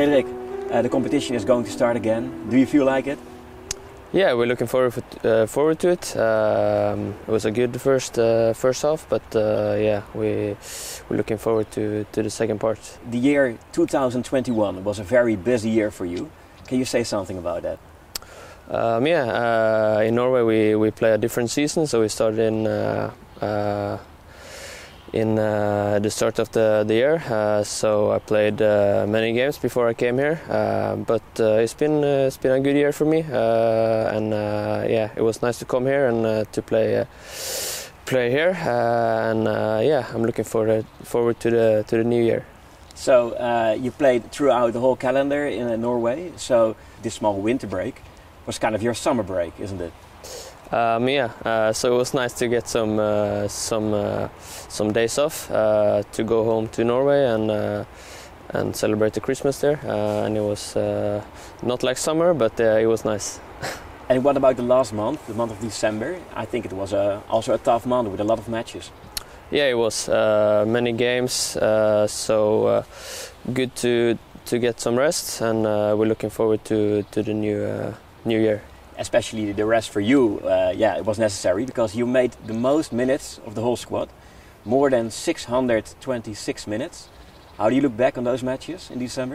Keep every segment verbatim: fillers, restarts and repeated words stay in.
Frederik, uh, the competition is going to start again. Do you feel like it? Yeah, we're looking forward for, uh, forward to it. Um, it was a good first uh, first half, but uh, yeah, we we're looking forward to to the second part. The year two thousand twenty-one was a very busy year for you. Can you say something about that? Um, yeah, uh, in Norway we we play a different season, so we started in. Uh, uh, in uh, the start of the, the year, uh, so I played uh, many games before I came here, uh, but uh, it's been uh, it's been a good year for me, uh, and uh, yeah, it was nice to come here and uh, to play uh, play here, uh, and uh, yeah, I'm looking forward forward to the to the new year. So uh, you played throughout the whole calendar in uh, Norway, so this small winter break was kind of your summer break, isn't it? Um, yeah, uh, so it was nice to get some uh, some uh, some days off uh, to go home to Norway and uh, and celebrate the Christmas there. Uh, and it was uh, not like summer, but uh, it was nice. And what about the last month, the month of December? I think it was a, also a tough month with a lot of matches. Yeah, it was uh, many games, uh, so uh, good to to get some rest, and uh, we're looking forward to to the new uh, new year. Especially the rest for you, uh, yeah, it was necessary because you made the most minutes of the whole squad, more than six hundred twenty-six minutes. How do you look back on those matches in December?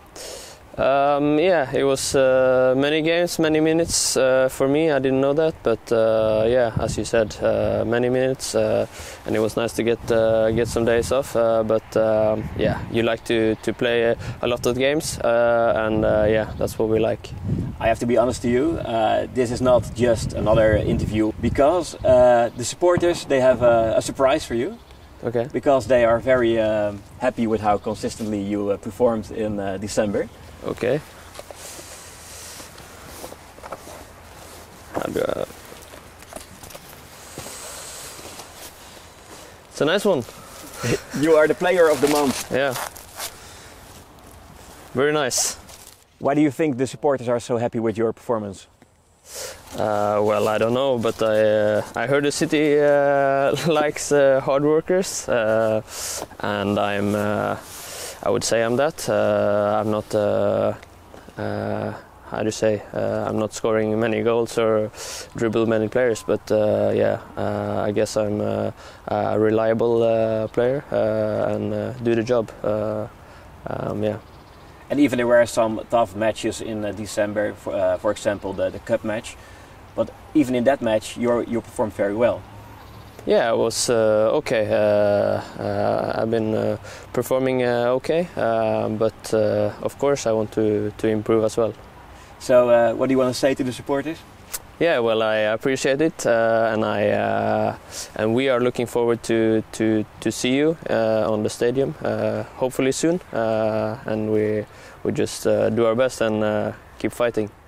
Um, yeah, it was uh, many games, many minutes uh, for me. I didn't know that, but uh, yeah, as you said, uh, many minutes, uh, and it was nice to get uh, get some days off. Uh, but um, yeah, you like to to play a lot of games, uh, and uh, yeah, that's what we like. I have to be honest to you, uh, this is not just another interview because uh, the supporters, they have a, a surprise for you. Okay. Because they are very uh, happy with how consistently you uh, performed in uh, December. Okay. How do I... It's a nice one. You are the player of the month. Yeah. Very nice. Why do you think the supporters are so happy with your performance? Uh, well, I don't know, but I uh, I heard the city uh, likes uh, hard workers, uh, and I'm uh, I would say I'm that. Uh, I'm not uh, uh, how do you say? Uh, I'm not scoring many goals or dribble many players, but uh, yeah, uh, I guess I'm uh, a reliable uh, player uh, and uh, do the job. Uh, um, yeah. And even there were some tough matches in uh, December, for, uh, for example, the, the cup match. But even in that match, you you performed very well. Yeah, it was uh, okay. Uh, uh, I've been uh, performing uh, okay, uh, but uh, of course I want to, to improve as well. So uh, what do you want to say to the supporters? Yeah, well, I appreciate it, uh, and I uh, and we are looking forward to to, to see you uh, on the stadium, uh, hopefully soon, uh, and we we just uh, do our best and uh, keep fighting.